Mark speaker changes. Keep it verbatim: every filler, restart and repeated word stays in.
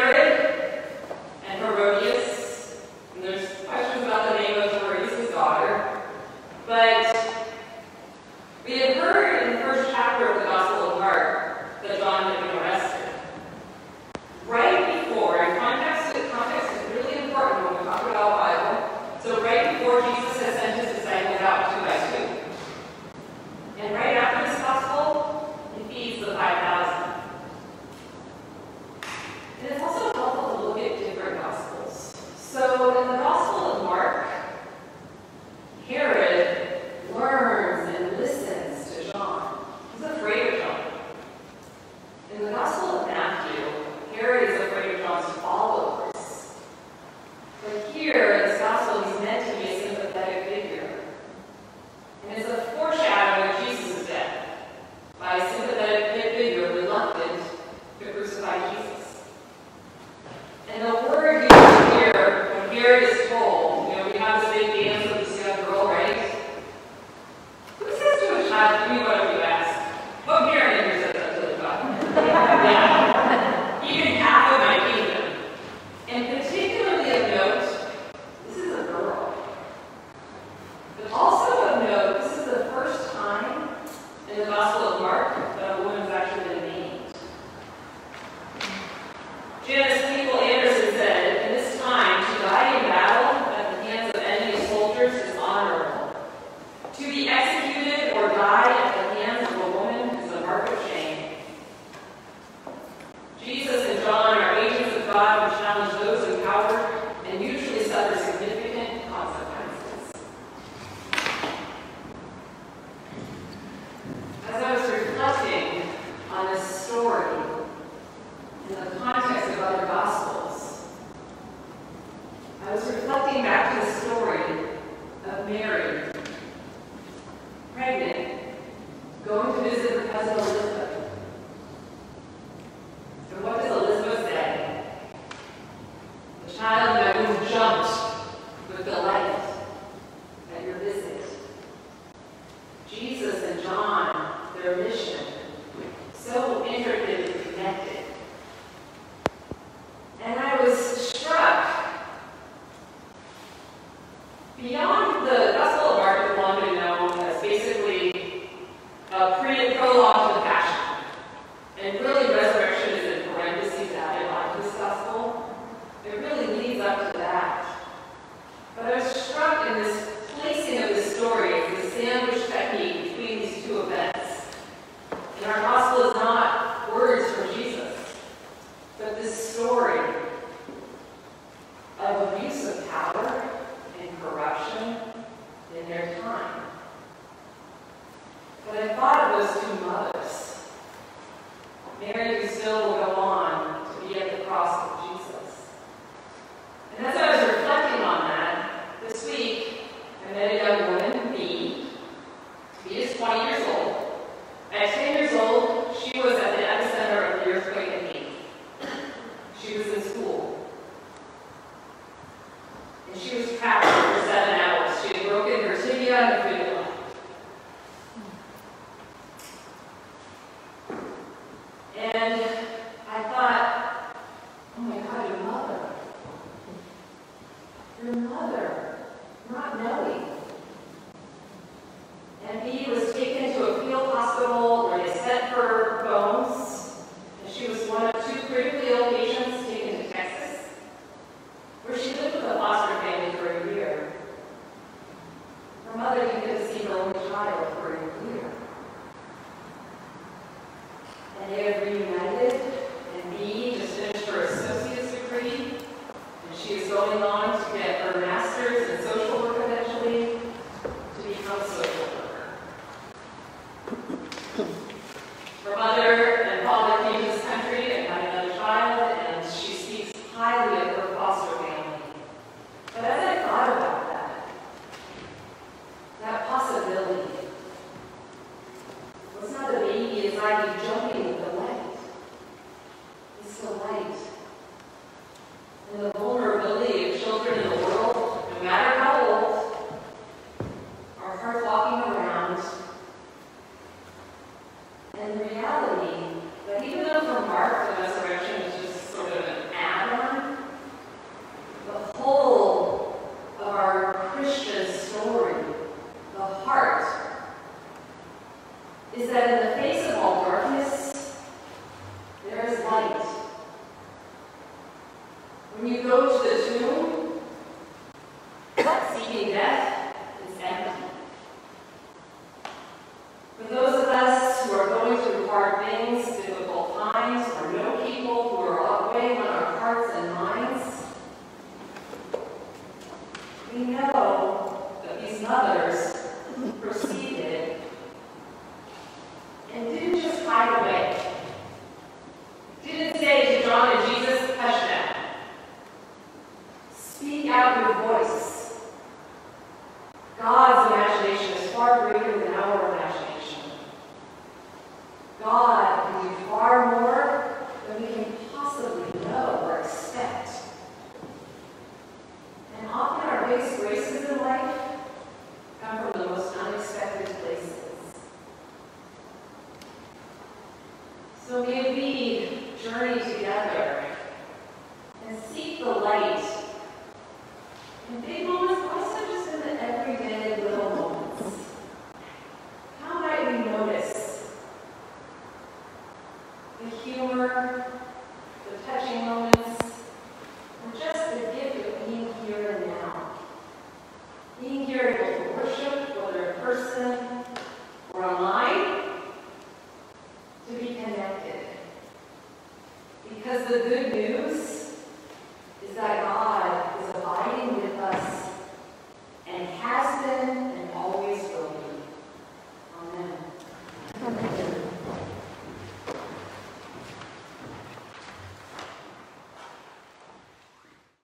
Speaker 1: Herod and Herodias, and there's questions about the name of Herodias' daughter, but we had heard in the first chapter of the Gospel of Mark that John had been arrested. Right before, and context, context is really important when we talk about Bible, so right before Jesus has sent his disciples out two by two. And right after this Gospel, he feeds the five thousand. And it's also helpful to look at different Gospels. So in the Gospel of Mark, Herod learns and listens to John. He's afraid of John. In the Gospel of Matthew, Herod is afraid of John's followers. But here in this Gospel, he's meant to be a sympathetic figure. And it's a foreshadowing of Jesus' death by a sympathetic figure reluctant to crucify Jesus. And the word used here, when Herod is told, you know, we have this big dance of this young girl, right? Who says to a child, give me whatever you ask? What parent in here says that to the child? Yeah. Even half of my kingdom. And particularly of note, this is a girl. But also of note, this is the first time in the Gospel of Mark that a woman's actually been named. Janice Cleveland Anderson said, in this time, to die in battle at the hands of enemy soldiers is honorable. To be executed or die at the hands of a woman is a mark of shame. Jesus and John are agents of God who challenge those in power and usually suffer significant consequences. As I was reflecting on this story in the context of other Gospels, I was reflecting back to the story of Mary, pregnant, going to visit her cousin Elizabeth. And what does Elizabeth say? The child in my womb jumped with delight at your visit. Jesus and John, their mission, so intricately connected. And I was struck. Beyond the Gospel of Mark is long been known as basically a pre and prologue to the Passion. And really, resurrection is in parentheses added onto this Gospel. It really leads up to that. But I was struck in this placing of the story, the sandwich technique between these two events. And our Gospel is not words from Jesus, but this story of abuse of power and corruption in their time. But I thought of those two mothers, Mary, who still will go on to be at the cross of Jesus. And as I was reflecting on that, this week I met a young woman, B. B is twenty years old. At ten years old, she was at the epicenter of the earthquake in Haiti. She was in school. And she was trapped for seven hours. She had broken her tibia and her fibula. And I thought, oh my God, your mother. Your mother. Not knowing. And B was taken to a field hospital where they sent her bones. And she was one of two critically ill patients taken to Texas, where she lived with a foster family for a year. Her mother didn't get to see her only child for a year. And they have reunited, and B just finished her associate's degree, and she is going on to get her master's in social work eventually to become a social worker. Her mother and father came to this country and had another child, and she speaks highly of her foster family. But as I thought about that, that possibility was not the baby inside me jumping with the light. It's the light. And the vulnerability of children When you go to the tomb, seeking death, it's empty. For those of us who are going through hard things, difficult times, or know people who are weighing on our hearts and minds, we know that these mothers proceeded and didn't just hide away. Didn't say to John and Jesus, hush down. Speak out your voice. God's imagination is far greater than our imagination. God can do far more than we can possibly know or expect. And often our biggest graces in life come from the most unexpected places. So may we journey together and seek the light in big moments, also just in the everyday little moments. How might we notice the humor, the touching moments, or just the gift of being here and now? Being here able to worship, whether in person or online, to be connected. Because the good